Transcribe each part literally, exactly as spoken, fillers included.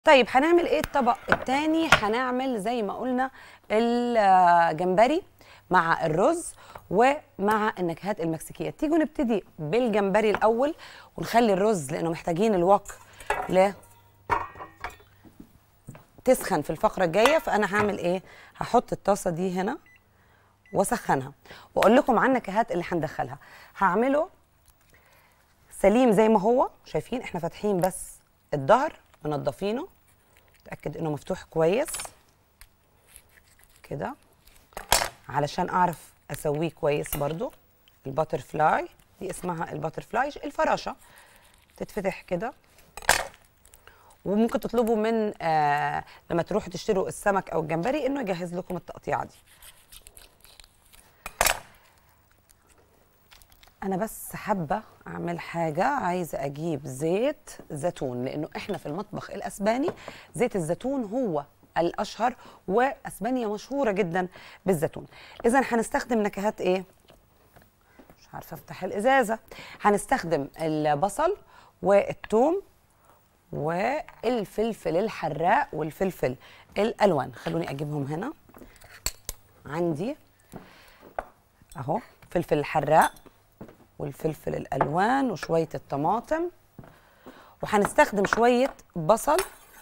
طيب هنعمل ايه الطبق التاني؟ هنعمل زي ما قلنا الجمبري مع الرز ومع النكهات المكسيكيه. تيجوا نبتدي بالجمبري الاول ونخلي الرز لانه محتاجين الوك ل تسخن في الفقره الجايه. فانا هعمل ايه؟ هحط الطاسه دي هنا واسخنها واقول لكم عن النكهات اللي هندخلها. هعمله سليم زي ما هو، شايفين احنا فاتحين بس الظهر منضفينه، اتاكد انه مفتوح كويس كده علشان اعرف اسويه كويس. برضو الباتر فلاي دي اسمها الباتر فلاي، الفراشه تتفتح كده. وممكن تطلبوا من آه لما تروحوا تشتروا السمك او الجمبري انه يجهز لكم التقطيعه دي. انا بس حابه اعمل حاجه، عايزه اجيب زيت زيتون لانه احنا في المطبخ الاسباني زيت الزيتون هو الاشهر، واسبانيا مشهوره جدا بالزيتون. اذا هنستخدم نكهات ايه؟ مش عارفه افتح الازازه. هنستخدم البصل والثوم والفلفل الحراق والفلفل الالوان. خلوني اجيبهم هنا عندي اهو، فلفل الحراق والفلفل الالوان وشويه الطماطم، وهنستخدم شويه بصل.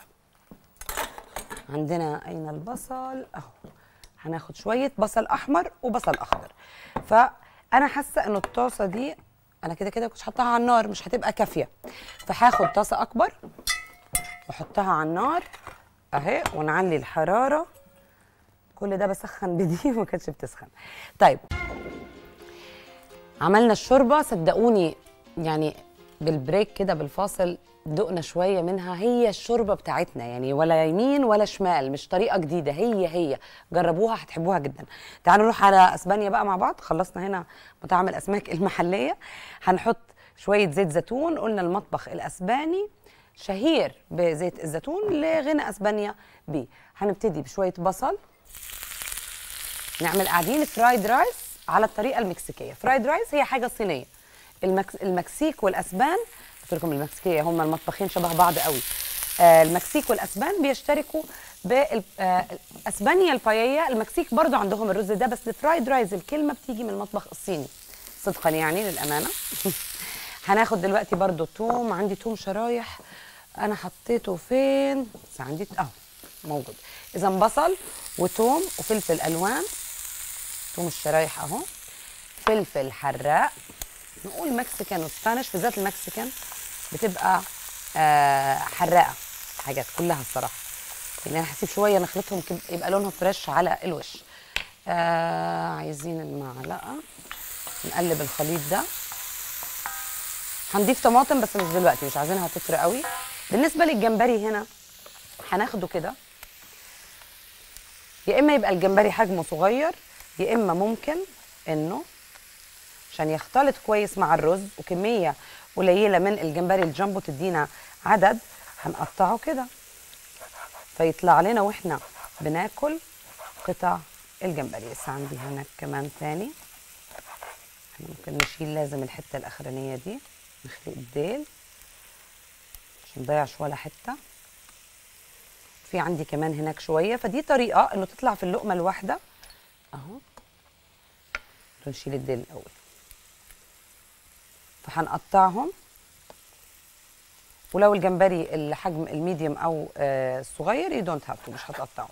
عندنا اين البصل؟ اهو. هناخد شويه بصل احمر وبصل اخضر. فانا حاسه ان الطاسه دي انا كده كده كنت حطها على النار، مش هتبقى كافيه، فهاخد طاسه اكبر واحطها على النار اهي ونعلي الحراره. كل ده بسخن بدي وما كانتش بتسخن. طيب عملنا الشوربه، صدقوني يعني بالبريك كده بالفاصل دقنا شويه منها. هي الشوربه بتاعتنا يعني، ولا يمين ولا شمال، مش طريقه جديده، هي هي جربوها هتحبوها جدا. تعالوا نروح على اسبانيا بقى مع بعض. خلصنا هنا مطاعم الاسماك المحليه. هنحط شويه زيت زيتون. قلنا المطبخ الاسباني شهير بزيت الزيتون لغنى اسبانيا بيه. هنبتدي بشويه بصل. نعمل قاعدين فرايد رايس على الطريقه المكسيكيه. فرايد رايس هي حاجه صينيه. المكس... المكسيك والاسبان، قلت لكم المكسيكيه هم المطبخين شبه بعض قوي. آه المكسيك والاسبان بيشتركوا باسبانيا الباييه. المكسيك برضو عندهم الرز ده، بس الفرايد رايس الكلمه بتيجي من المطبخ الصيني صدقا يعني للامانه. هناخد دلوقتي برضو توم. عندي توم شرايح، انا حطيته فين؟ بس عندي اهو موجود. اذا بصل وتوم وفلفل الوان، توم الشرايح اهو، فلفل حراق. نقول مكسيكان وسبانيش، بالذات المكسيكان بتبقى آه حراقه حاجات كلها الصراحه. يعني انا هسيب شويه نخلطهم يبقى لونهم فريش على الوش. آه عايزين المعلقه نقلب الخليط ده. هنضيف طماطم بس مش دلوقتي، مش عايزينها تطرى قوي. بالنسبه للجمبري هنا هناخده كده، يا اما يبقى الجمبري حجمه صغير، يا اما ممكن انه عشان يختلط كويس مع الرز وكميه قليله من الجمبري الجامبو تدينا عدد، هنقطعه كده فيطلع لنا واحنا بناكل قطع الجمبري. لسه عندي هنا كمان تاني، احنا ممكن نشيل لازم الحته الاخرانيه دي، نخلي الديل عشان نضيعش ولا حته. في عندي كمان هناك شويه، فدي طريقه انه تطلع في اللقمه الواحده اهو. نشيل الديل الاول، فهنقطعهم. ولو الجمبري الحجم الميديوم او الصغير يو دونت هاف تو، مش هتقطعه.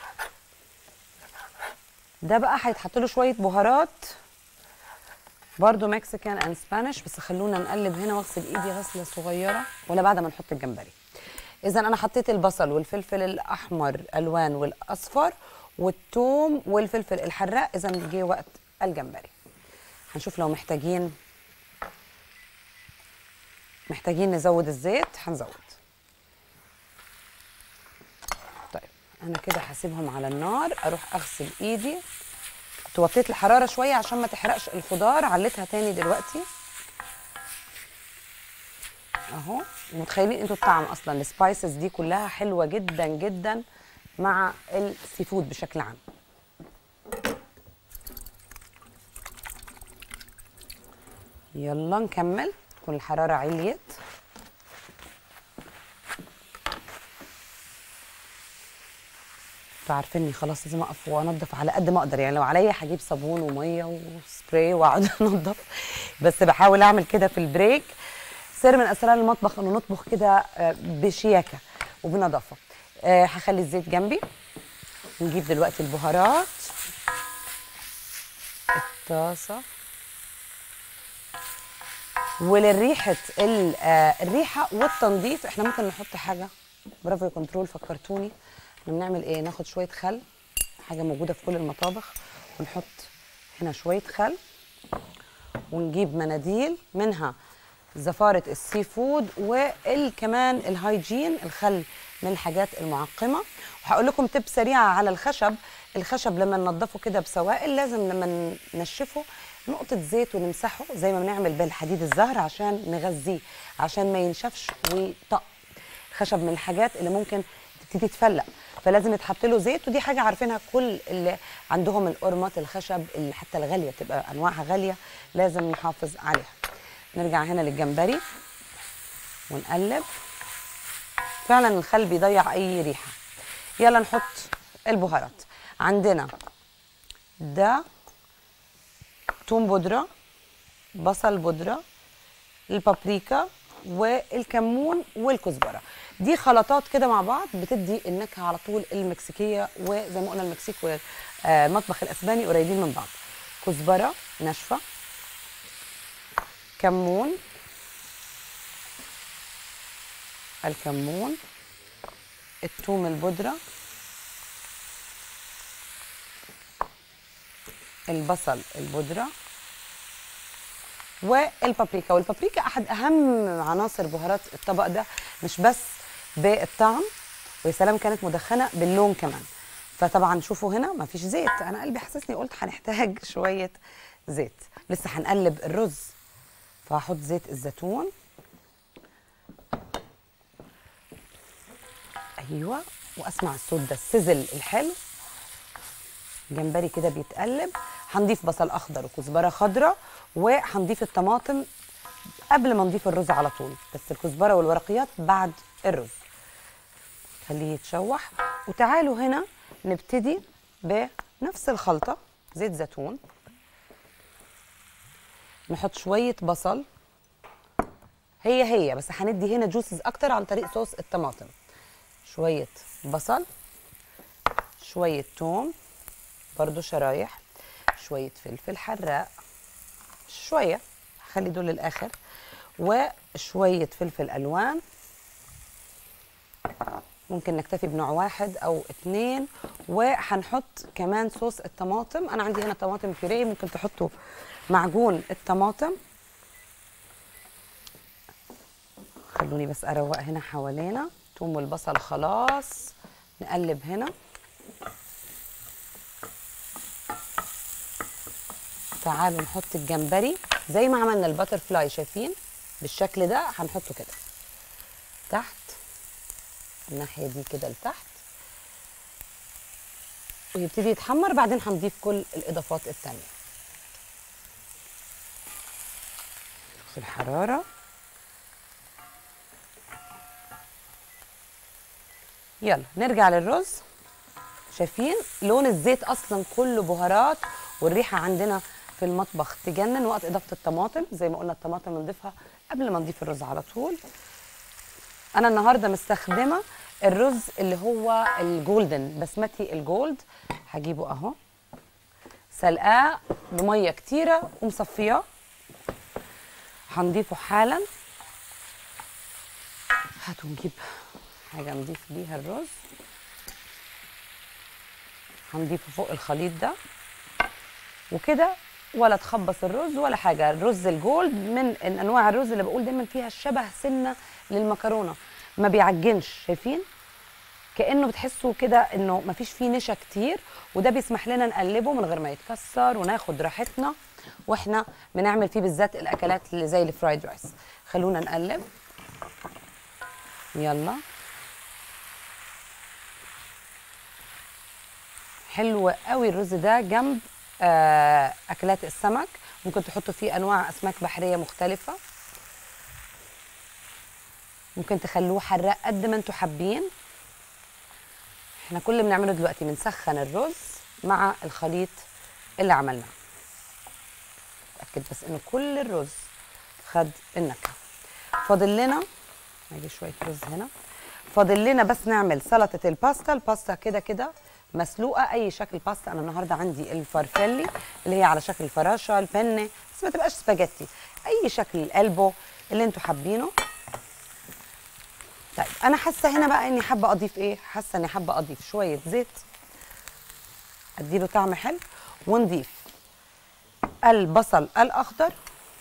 ده بقى هيتحط له شويه بهارات برضو مكسيكان اند سبانيش، بس خلونا نقلب هنا واغسل ايدي غسله صغيره ولا بعد ما نحط الجمبري. اذا انا حطيت البصل والفلفل الاحمر الوان والاصفر والثوم والفلفل الحراق. اذا جه وقت الجمبري. هنشوف لو محتاجين محتاجين نزود الزيت هنزود. طيب انا كده هسيبهم على النار، اروح اغسل ايدي. كنت وطيت الحراره شويه عشان ما تحرقش الخضار، عليتها تاني دلوقتي اهو. متخيلين انتوا الطعم اصلا السبايسز دي كلها حلوه جدا جدا مع السي فود بشكل عام. يلا نكمل. تكون الحراره عليت. انتوا عارفيني خلاص لازم اقف وانضف على قد ما اقدر، يعني لو عليا هجيب صابون وميه وسبراي واقعد انضف، بس بحاول اعمل كده في البريك. سر من اسرار المطبخ انه نطبخ كده بشياكه وبنظافه. أه هخلي الزيت جنبي. نجيب دلوقتي البهارات، الطاسه، وللريحه الريحه والتنظيف احنا ممكن نحط حاجه. برافو يا كنترول، فكرتوني. احنا بنعمل ايه؟ ناخد شويه خل، حاجه موجوده في كل المطابخ، ونحط هنا شويه خل، ونجيب مناديل منها زفاره السي فود وكمان الهايجين. الخل من الحاجات المعقمه. وهقول لكم تب سريعه على الخشب. الخشب لما ننضفه كده بسوائل لازم لما ننشفه نقطه زيت ونمسحه زي ما بنعمل بالحديد الزهر عشان نغذيه، عشان ما ينشفش ويطق. الخشب من الحاجات اللي ممكن تبتدي تفلق، فلازم يتحط له زيت، ودي حاجه عارفينها كل اللي عندهم القرمات الخشب اللي حتى الغاليه بتبقى انواعها غاليه، لازم نحافظ عليها. نرجع هنا للجمبري ونقلب. فعلا الخل بيضيع اي ريحه. يلا نحط البهارات. عندنا ده توم بودره، بصل بودره، البابريكا والكمون والكزبره. دي خلطات كده مع بعض بتدي النكهه على طول المكسيكيه، وزي ما قلنا المكسيك والمطبخ الاسباني قريبين من بعض. كزبره ناشفه، كمون، الكمون، الثوم البودره، البصل البودره، والبابريكا. والبابريكا احد اهم عناصر بهارات الطبق ده، مش بس بالطعم، ويا سلام كانت مدخنه باللون كمان. فطبعا شوفوا هنا مفيش زيت، انا قلبي حسسني قلت هنحتاج شويه زيت. لسه هنقلب الرز، فهحط زيت الزيتون. ايوه، واسمع الصوت ده السزل الحلو. الجمبري كده بيتقلب. هنضيف بصل اخضر وكزبره خضراء، وهنضيف الطماطم قبل ما نضيف الرز على طول، بس الكزبره والورقيات بعد الرز. خليه يتشوح. وتعالوا هنا نبتدي بنفس الخلطه. زيت زيتون، نحط شويه بصل، هي هي بس هندي هنا جوسز اكتر عن طريق صوص الطماطم. شويه بصل، شويه توم برضو شرايح، شويه فلفل حراق، شويه هخلي دول للاخر، وشويه فلفل الوان. ممكن نكتفي بنوع واحد او اتنين. وهنحط كمان صوص الطماطم. انا عندي هنا طماطم بيوريه، ممكن تحطوا معجون الطماطم. خلوني بس اروق هنا حوالينا. توم والبصل خلاص، نقلب هنا. تعالوا نحط الجمبري زي ما عملنا الباتر فلاي، شايفين بالشكل ده. هنحطه كده تحت، الناحيه دي كده لتحت، ويبتدي يتحمر. بعدين هنضيف كل الاضافات التانيه. في الحراره. يلا نرجع للرز. شايفين لون الزيت اصلا كله بهارات، والريحه عندنا في المطبخ تجنن. وقت اضافه الطماطم زي ما قلنا الطماطم نضيفها قبل ما نضيف الرز على طول. انا النهارده مستخدمه الرز اللي هو الجولدن بسمتي الجولد. هجيبه اهو، سلقاه بميه كتيره ومصفياه. هنضيفه حالا. هاتوا نجيب حاجه نضيف بيها الرز. هنضيفه فوق الخليط ده وكده، ولا تخبص الرز ولا حاجه. الرز الجولد من انواع الرز اللي بقول دايما فيها شبه سنه للمكرونه، ما بيعجنش. شايفين كانه بتحسوا كده انه ما فيش فيه نشا كتير، وده بيسمح لنا نقلبه من غير ما يتكسر وناخد راحتنا واحنا بنعمل فيه، بالذات الاكلات اللي زي الفرايد رايس. خلونا نقلب. يلا حلو قوي الرز ده جنب آه اكلات السمك. ممكن تحطوا فيه انواع اسماك بحريه مختلفه، ممكن تخلوه حراق قد ما انتوا حابين. احنا كل اللي بنعمله دلوقتي بنسخن الرز مع الخليط اللي عملناه. اتاكد بس انه كل الرز خد النكهه. فاضل لنا هاجي شويه رز هنا. فاضل لنا بس نعمل سلطه الباستا. الباستا كده كده مسلوقه، اي شكل باستا. انا النهارده عندي الفارفيلي اللي هي على شكل الفراشه، البنه، بس ما تبقاش سباجيتي، اي شكل، القلبو اللي انتوا حابينه. طيب انا حاسه هنا بقى اني حابه اضيف ايه؟ حاسه اني حابه اضيف شويه زيت اديله طعم حلو، ونضيف البصل الاخضر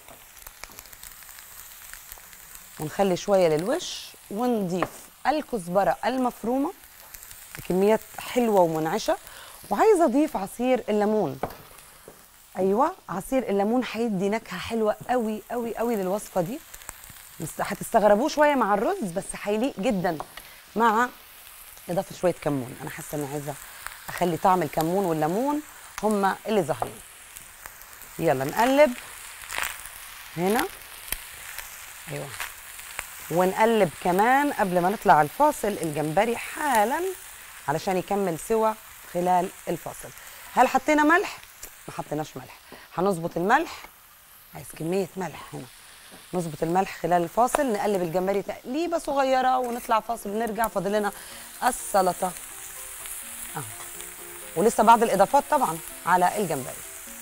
ونخلي شويه للوش، ونضيف الكزبره المفرومه بكميات حلوه ومنعشه. وعايزه اضيف عصير الليمون. ايوه عصير الليمون هيدي نكهه حلوه قوي قوي قوي للوصفه دي. هتستغربوه شويه مع الرز بس هيليق جدا مع اضافه شويه كمون. انا حاسه اني عايزه اخلي طعم الكمون والليمون هما اللي ظاهرين. يلا نقلب هنا. ايوه ونقلب كمان قبل ما نطلع الفاصل الجمبري حالا علشان يكمل سوا خلال الفاصل. هل حطينا ملح؟ ما حطيناش ملح. هنظبط الملح، عايز كميه ملح هنا. نظبط الملح خلال الفاصل. نقلب الجمبري تقليبه صغيره ونطلع فاصل ونرجع. فاضل لنا السلطه اهو، ولسه بعض الاضافات طبعا على الجمبري.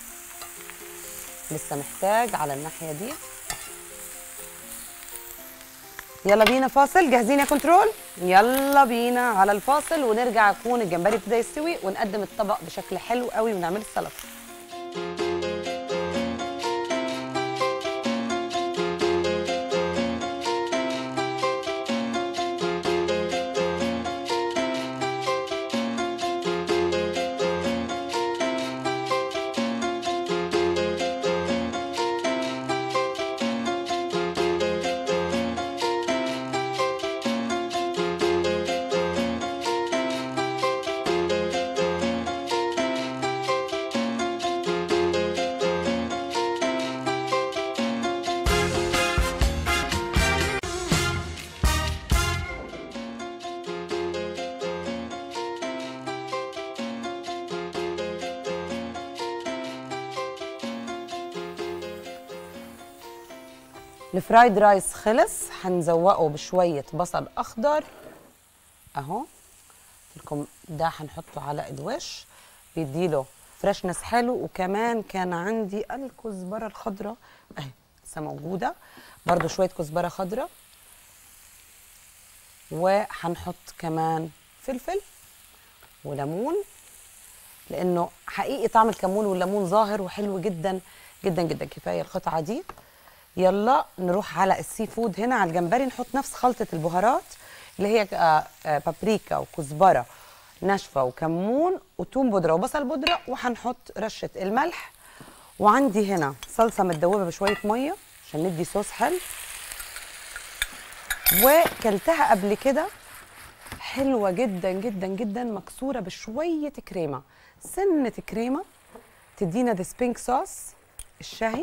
لسه محتاج على الناحيه دي. يلا بينا فاصل. جاهزين يا كنترول؟ يلا بينا على الفاصل ونرجع يكون الجمبري ابتدى يستوي ونقدم الطبق بشكل حلو قوي ونعمل السلطه. الفرايد رايس خلص. هنزوقه بشويه بصل اخضر اهو. لكم ده هنحطه على الوش بيديله فريشنس حلو. وكمان كان عندي الكزبره الخضراء اهي لسه موجوده، برده شويه كزبره خضراء. وهنحط كمان فلفل وليمون لانه حقيقي طعم الكمون والليمون ظاهر وحلو جدا جدا جدا. كفايه القطعه دي. يلا نروح على السي فود. هنا على الجمبري نحط نفس خلطة البهارات اللي هي بابريكا وكزبرة ناشفة وكمون وتوم بودرة وبصل بودرة، وهنحط رشة الملح. وعندي هنا صلصة متدوبة بشوية مية عشان ندي صوص حلو، وكلتها قبل كده حلوة جدا جدا جدا مكسورة بشوية كريمة، سنة كريمة تدينا ذا سبينك صوص الشهي.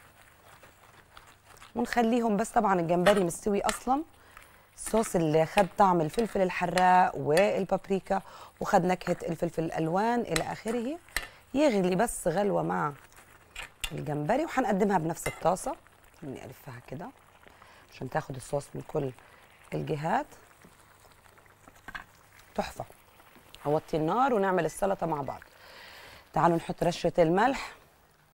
ونخليهم بس طبعا الجمبري مستوي اصلا. الصوص اللي خد طعم الفلفل الحراق والبابريكا وخد نكهه الفلفل الالوان الى اخره، يغلي بس غلوه مع الجمبري. وهنقدمها بنفس الطاسه. خليني الفها كده عشان تاخد الصوص من كل الجهات. تحفه. هوطي النار ونعمل السلطه مع بعض. تعالوا نحط رشه الملح